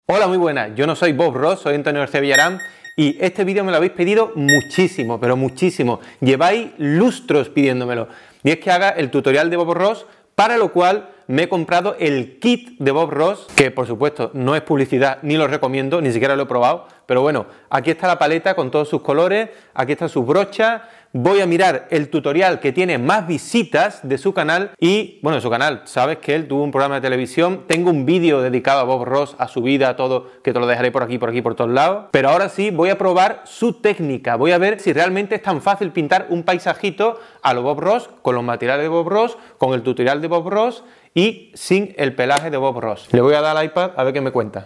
Hola, muy buenas, yo no soy Bob Ross, soy Antonio García Villarán y este vídeo me lo habéis pedido muchísimo, pero muchísimo. Lleváis lustros pidiéndomelo. Y es que haga el tutorial de Bob Ross, para lo cual me he comprado el kit de Bob Ross, que por supuesto no es publicidad, ni lo recomiendo, ni siquiera lo he probado, pero bueno, aquí está la paleta con todos sus colores, aquí están sus brochas. Voy a mirar el tutorial que tiene más visitas de su canal y, bueno, de su canal, sabes que él tuvo un programa de televisión, tengo un vídeo dedicado a Bob Ross, a su vida, a todo, que te lo dejaré por aquí, por todos lados, pero ahora sí voy a probar su técnica, voy a ver si realmente es tan fácil pintar un paisajito a lo Bob Ross, con los materiales de Bob Ross, con el tutorial de Bob Ross y sin el pelaje de Bob Ross. Le voy a dar al iPad a ver qué me cuenta.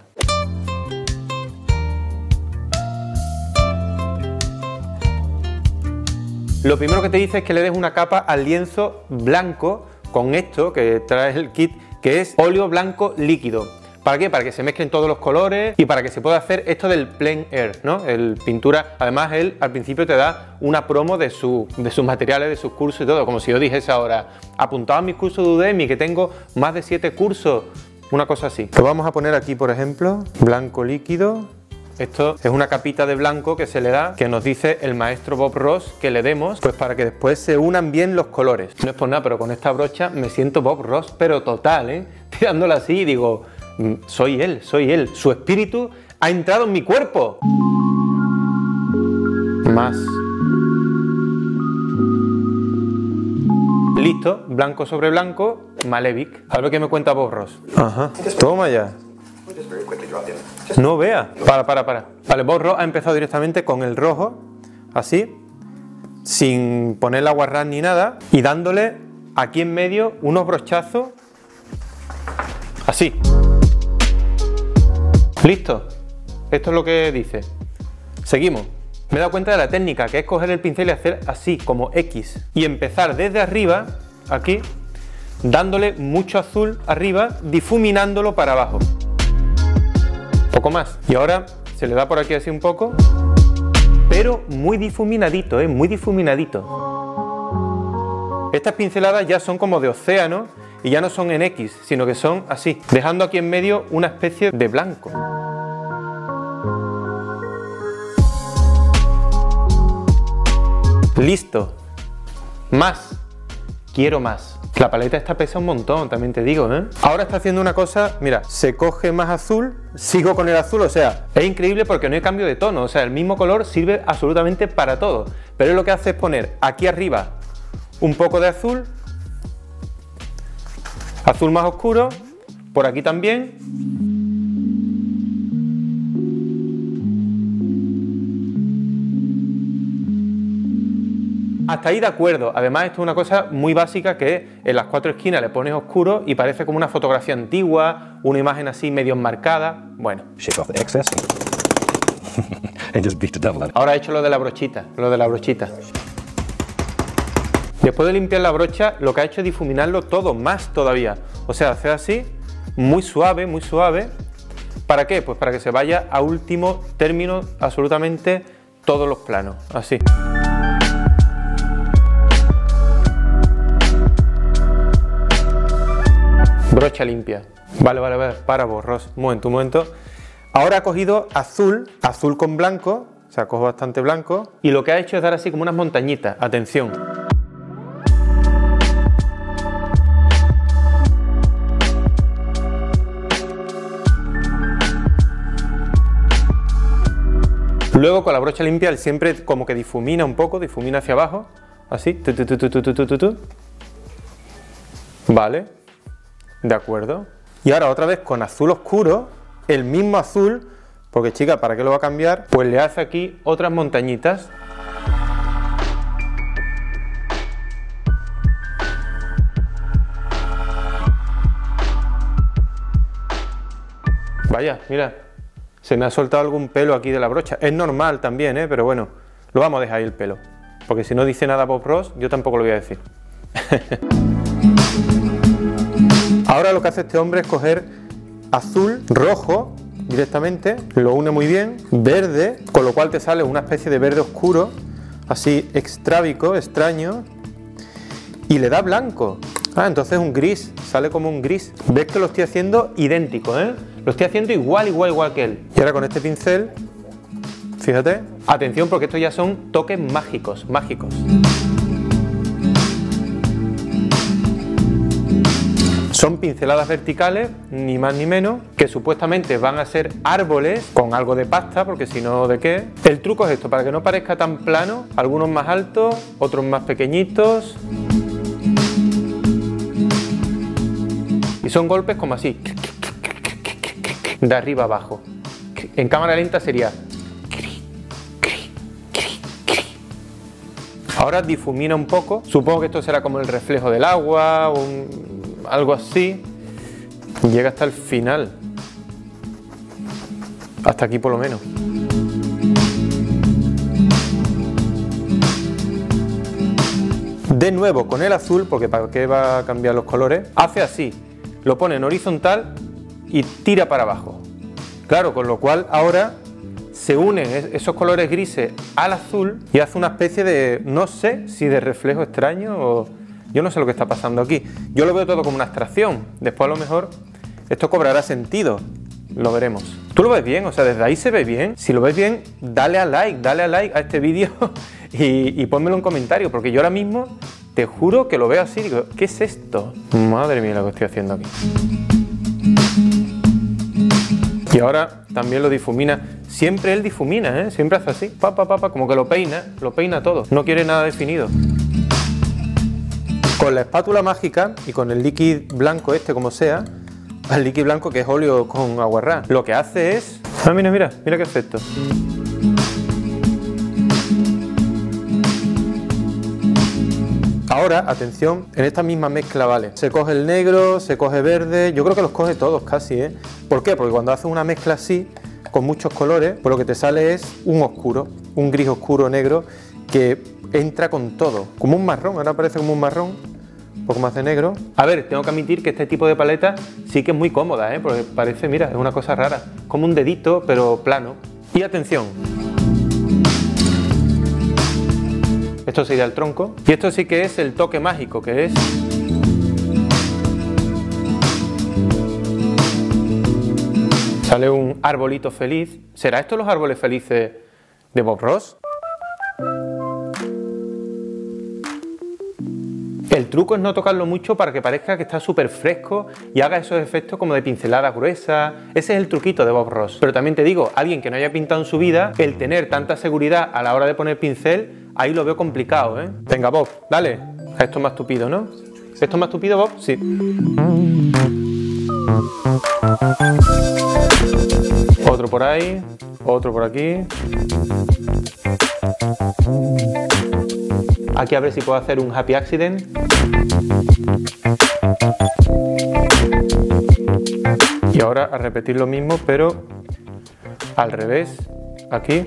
Lo primero que te dice es que le des una capa al lienzo blanco con esto que trae el kit, que es óleo blanco líquido. ¿Para qué? Para que se mezclen todos los colores y para que se pueda hacer esto del plein air, ¿no? El pintura, además él al principio te da una promo de sus materiales, de sus cursos y todo, como si yo dijese ahora, apuntado a mis cursos de Udemy, que tengo más de 7 cursos, una cosa así. Lo vamos a poner aquí, por ejemplo, blanco líquido. Esto es una capita de blanco que se le da, que nos dice el maestro Bob Ross que le demos, pues para que después se unan bien los colores. No es por nada, pero con esta brocha me siento Bob Ross, pero total, ¿eh? Tirándola así y digo, soy él, su espíritu ha entrado en mi cuerpo. Más. Listo, blanco sobre blanco, Malevich. A ver qué me cuenta Bob Ross. Ajá, toma ya. No vea. Para. Vale, Bob Ross ha empezado directamente con el rojo, así, sin poner agua ras ni nada, y dándole aquí en medio unos brochazos, así. Listo. Esto es lo que dice. Seguimos. Me he dado cuenta de la técnica, que es coger el pincel y hacer así, como X, y empezar desde arriba, aquí, dándole mucho azul arriba, difuminándolo para abajo. Poco más. Y ahora se le da por aquí así un poco, pero muy difuminadito, muy difuminadito. Estas pinceladas ya son como de océano y ya no son en X, sino que son así, dejando aquí en medio una especie de blanco. Listo. Más. Quiero más. La paleta esta pesa un montón, también te digo, ¿eh? Ahora está haciendo una cosa, mira, se coge más azul, sigo con el azul, o sea, es increíble porque no hay cambio de tono, o sea, el mismo color sirve absolutamente para todo, pero él lo que hace es poner aquí arriba un poco de azul, azul más oscuro, por aquí también. Hasta ahí de acuerdo. Además esto es una cosa muy básica, que en las 4 esquinas le pones oscuro y parece como una fotografía antigua, una imagen así medio enmarcada. Bueno. Ahora he hecho lo de la brochita, Después de limpiar la brocha, lo que ha hecho es difuminarlo todo, más todavía. O sea, hacer así, muy suave, muy suave. ¿Para qué? Pues para que se vaya a último término absolutamente todos los planos, así. Brocha limpia. Vale, para Bob Ross. Un momento. Ahora ha cogido azul con blanco, o sea, cojo bastante blanco, y lo que ha hecho es dar así como unas montañitas. Atención. Luego con la brocha limpia él siempre como que difumina un poco, difumina hacia abajo, así. Vale. De acuerdo. Y ahora otra vez con azul oscuro, el mismo azul, porque chica, ¿para qué lo va a cambiar? Pues le hace aquí otras montañitas. Vaya, mira, se me ha soltado algún pelo aquí de la brocha. Es normal también, pero bueno, lo vamos a dejar ahí el pelo, porque si no dice nada Bob Ross, yo tampoco lo voy a decir. Ahora lo que hace este hombre es coger azul, rojo directamente, lo une muy bien, verde, con lo cual te sale una especie de verde oscuro, así extrábico, extraño, y le da blanco. Entonces un gris, sale como un gris. ¿Ves que lo estoy haciendo idéntico, Lo estoy haciendo igual que él. Y ahora con este pincel, fíjate, atención porque estos ya son toques mágicos. Son pinceladas verticales, ni más ni menos, que supuestamente van a ser árboles con algo de pasta, porque si no, ¿de qué? El truco es esto, para que no parezca tan plano, algunos más altos, otros más pequeñitos. Y son golpes como así, de arriba abajo. En cámara lenta sería... Ahora difumina un poco, supongo que esto será como el reflejo del agua o algo así. Llega hasta el final, hasta aquí por lo menos. De nuevo con el azul, porque para qué va a cambiar los colores, hace así, lo pone en horizontal y tira para abajo. Claro, con lo cual ahora se unen esos colores grises al azul y hace una especie de, no sé si de reflejo extraño o... Yo no sé lo que está pasando aquí. Yo lo veo todo como una abstracción. Después a lo mejor esto cobrará sentido. Lo veremos. ¿Tú lo ves bien? O sea, desde ahí se ve bien. Si lo ves bien, dale a like a este vídeo y pónmelo en comentario, porque yo ahora mismo te juro que lo veo así. Digo, ¿qué es esto? Madre mía lo que estoy haciendo aquí. Y ahora también lo difumina. Siempre él difumina, ¿eh? Siempre hace así, como que lo peina todo. No quiere nada definido. Con la espátula mágica y con el líquido blanco este como sea, el líquido blanco que es óleo con aguarrá, lo que hace es... Ah, mira qué efecto. Ahora, atención, en esta misma mezcla, ¿vale? Se coge el negro, se coge verde, yo creo que los coge todos casi, ¿eh? ¿Por qué? Porque cuando haces una mezcla así, con muchos colores, pues lo que te sale es un oscuro, un gris oscuro negro que entra con todo, como un marrón, ahora parece como un marrón, un poco más de negro. A ver, tengo que admitir que este tipo de paleta sí que es muy cómoda, ¿eh? Porque parece, mira, es una cosa rara, como un dedito, pero plano. Y atención, esto sería el tronco, y esto sí que es el toque mágico, que es... Sale un arbolito feliz. ¿Será esto los árboles felices de Bob Ross? El truco es no tocarlo mucho para que parezca que está súper fresco y haga esos efectos como de pincelada gruesa. Ese es el truquito de Bob Ross. Pero también te digo, alguien que no haya pintado en su vida, el tener tanta seguridad a la hora de poner pincel, ahí lo veo complicado, ¿eh? Venga, Bob, dale. Esto es más tupido, ¿no? ¿Esto es más tupido, Bob? Sí. Otro por ahí, otro por aquí. Aquí a ver si puedo hacer un happy accident. Y ahora a repetir lo mismo, pero al revés, aquí.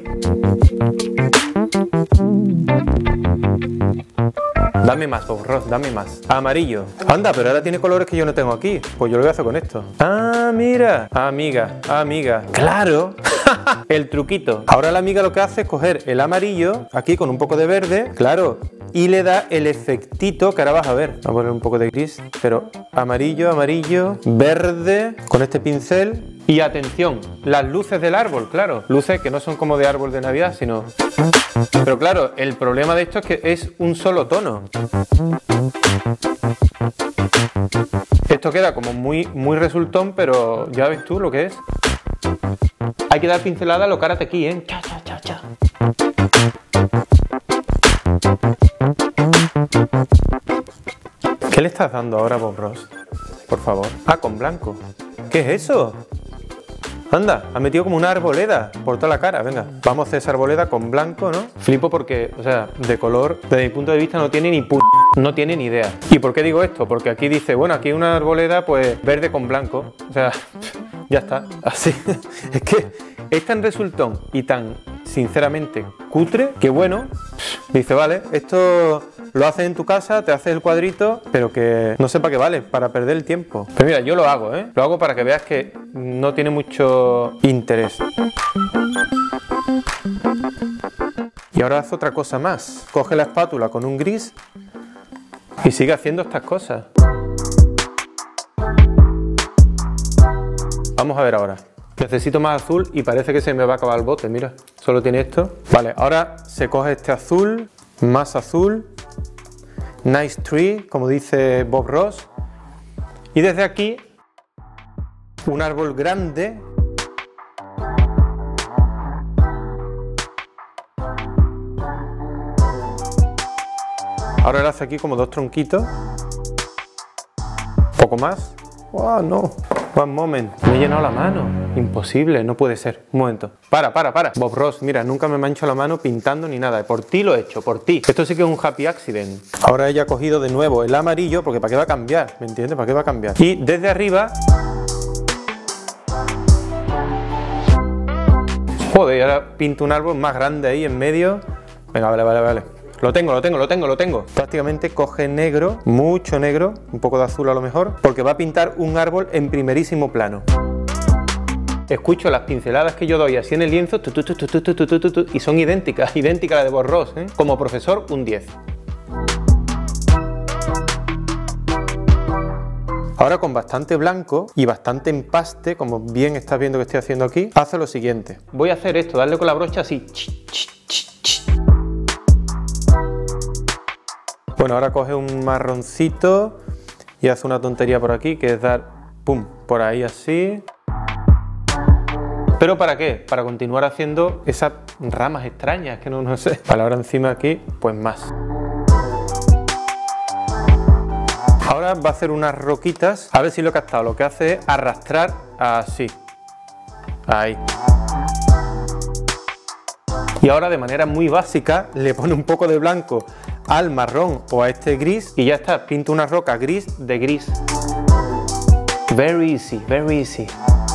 Dame más, Bob Ross, dame más. Amarillo. Anda, pero ahora tiene colores que yo no tengo aquí. Pues yo lo voy a hacer con esto. Ah, mira. Amiga. Claro. El truquito. Ahora la amiga lo que hace es coger el amarillo, aquí con un poco de verde, claro, y le da el efectito que ahora vas a ver. Vamos a poner un poco de gris, pero amarillo, verde, con este pincel. Y atención, las luces del árbol, claro. Luces que no son como de árbol de Navidad, sino... Pero claro, el problema de esto es que es un solo tono. Esto queda como muy resultón, pero ya ves tú lo que es. Hay que dar pincelada a lo Karate aquí, ¿eh? Cha. ¿Qué le estás dando ahora a Bob Ross? Por favor. Ah, con blanco. ¿Qué es eso? Anda, ha metido como una arboleda por toda la cara. Venga, vamos a hacer esa arboleda con blanco, ¿no? Flipo porque, o sea, de color, desde mi punto de vista, no tiene ni idea. ¿Y por qué digo esto? Porque aquí dice, bueno, aquí una arboleda, pues, verde con blanco. O sea, ya está, así. Es que es tan resultón y tan, sinceramente, cutre, que bueno, dice, vale, esto... Lo haces en tu casa, te haces el cuadrito, pero que no sé para qué vale, para perder el tiempo. Pero mira, yo lo hago, ¿eh? Lo hago para que veas que no tiene mucho interés. Y ahora haz otra cosa más. Coge la espátula con un gris y sigue haciendo estas cosas. Vamos a ver ahora. Necesito más azul y parece que se me va a acabar el bote, mira. Solo tiene esto. Vale, ahora se coge este azul, más azul. Nice tree, como dice Bob Ross. Y desde aquí, un árbol grande. Ahora le hace aquí como dos tronquitos. Poco más. ¡Wow! No. One moment. Me he llenado la mano. Imposible, no puede ser. Un momento. Para. Bob Ross, mira, nunca me mancho la mano pintando ni nada. Por ti lo he hecho, por ti. Esto sí que es un happy accident. Ahora ella ha cogido de nuevo el amarillo, porque ¿para qué va a cambiar? ¿Me entiendes? ¿Para qué va a cambiar? Y desde arriba... Joder, y ahora pinto un árbol más grande ahí en medio. Venga, vale. Lo tengo. Prácticamente coge negro, mucho negro, un poco de azul a lo mejor, porque va a pintar un árbol en primerísimo plano. Escucho las pinceladas que yo doy así en el lienzo y son idénticas a la de Bob Ross, ¿eh? Como profesor, un 10. Ahora con bastante blanco y bastante empaste, como bien estás viendo que estoy haciendo aquí, hace lo siguiente. Voy a hacer esto, darle con la brocha así. Bueno, ahora coge un marroncito y hace una tontería por aquí, que es dar, pum, por ahí así. ¿Pero para qué? Para continuar haciendo esas ramas extrañas, que no sé. Vale, ahora encima aquí, pues más. Ahora va a hacer unas roquitas, a ver si lo he captado. Lo que hace es arrastrar así. Ahí. Y ahora de manera muy básica le pone un poco de blanco al marrón o a este gris y ya está, pinta una roca gris de gris. Very easy, very easy.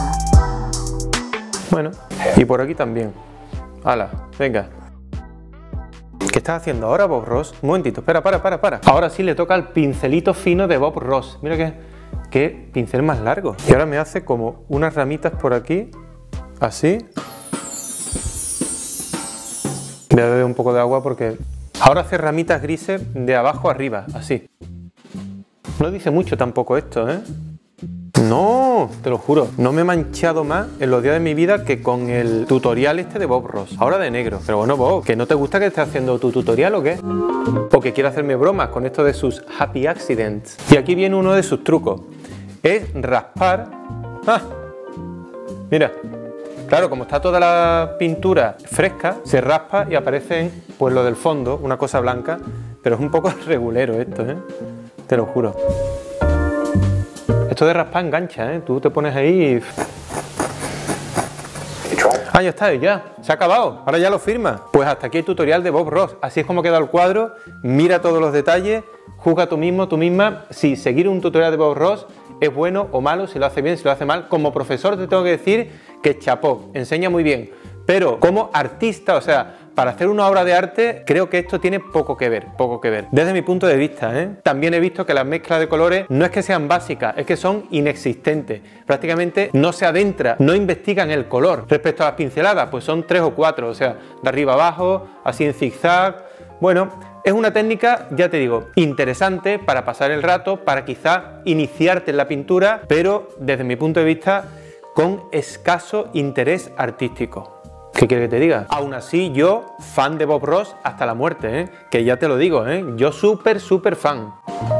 Bueno, y por aquí también. Hala, venga. ¿Qué estás haciendo ahora, Bob Ross? Un momentito, espera, para. Ahora sí le toca el pincelito fino de Bob Ross. Mira qué pincel más largo. Y ahora me hace como unas ramitas por aquí, así. Voy a beber un poco de agua porque... Ahora hace ramitas grises de abajo arriba, así. No dice mucho tampoco esto, ¿eh? No, te lo juro, no me he manchado más en los días de mi vida que con el tutorial este de Bob Ross. Ahora de negro. Pero bueno, Bob, ¿que no te gusta que esté haciendo tu tutorial o qué? O que quiere hacerme bromas con esto de sus happy accidents. Y aquí viene uno de sus trucos. Es raspar... ¡Ah! Mira. Claro, como está toda la pintura fresca, se raspa y aparece pues lo del fondo, una cosa blanca, pero es un poco regulero esto, ¿eh? Te lo juro. Esto de raspar engancha, ¿eh? Tú te pones ahí y... Ah, ya está, ya, se ha acabado, ahora ya lo firma. Pues hasta aquí el tutorial de Bob Ross, así es como queda el cuadro, mira todos los detalles, juzga tú mismo, tú misma, si seguir un tutorial de Bob Ross es bueno o malo, si lo hace bien, si lo hace mal. Como profesor te tengo que decir que chapó, enseña muy bien, pero como artista, o sea, para hacer una obra de arte, creo que esto tiene poco que ver, desde mi punto de vista, ¿eh? También he visto que las mezclas de colores no es que sean básicas, es que son inexistentes, prácticamente no se adentra, no investigan el color. Respecto a las pinceladas, pues son 3 o 4, o sea, de arriba abajo, así en zigzag. Bueno, es una técnica, ya te digo, interesante para pasar el rato, para quizá iniciarte en la pintura, pero desde mi punto de vista, con escaso interés artístico. ¿Qué quieres que te diga? Aún así, yo, fan de Bob Ross hasta la muerte, ¿eh? Que ya te lo digo, ¿eh? Yo súper fan.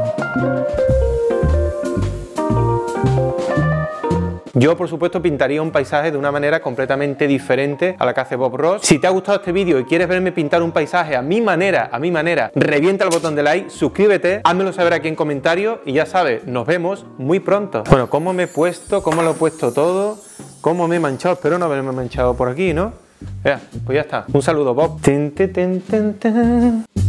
Yo, por supuesto, pintaría un paisaje de una manera completamente diferente a la que hace Bob Ross. Si te ha gustado este vídeo y quieres verme pintar un paisaje a mi manera, revienta el botón de like, suscríbete, házmelo saber aquí en comentarios y ya sabes, nos vemos muy pronto. Bueno, ¿cómo me he puesto? ¿Cómo lo he puesto todo? ¿Cómo me he manchado? Espero no haberme manchado por aquí, ¿no? Ya, pues ya está. Un saludo, Bob.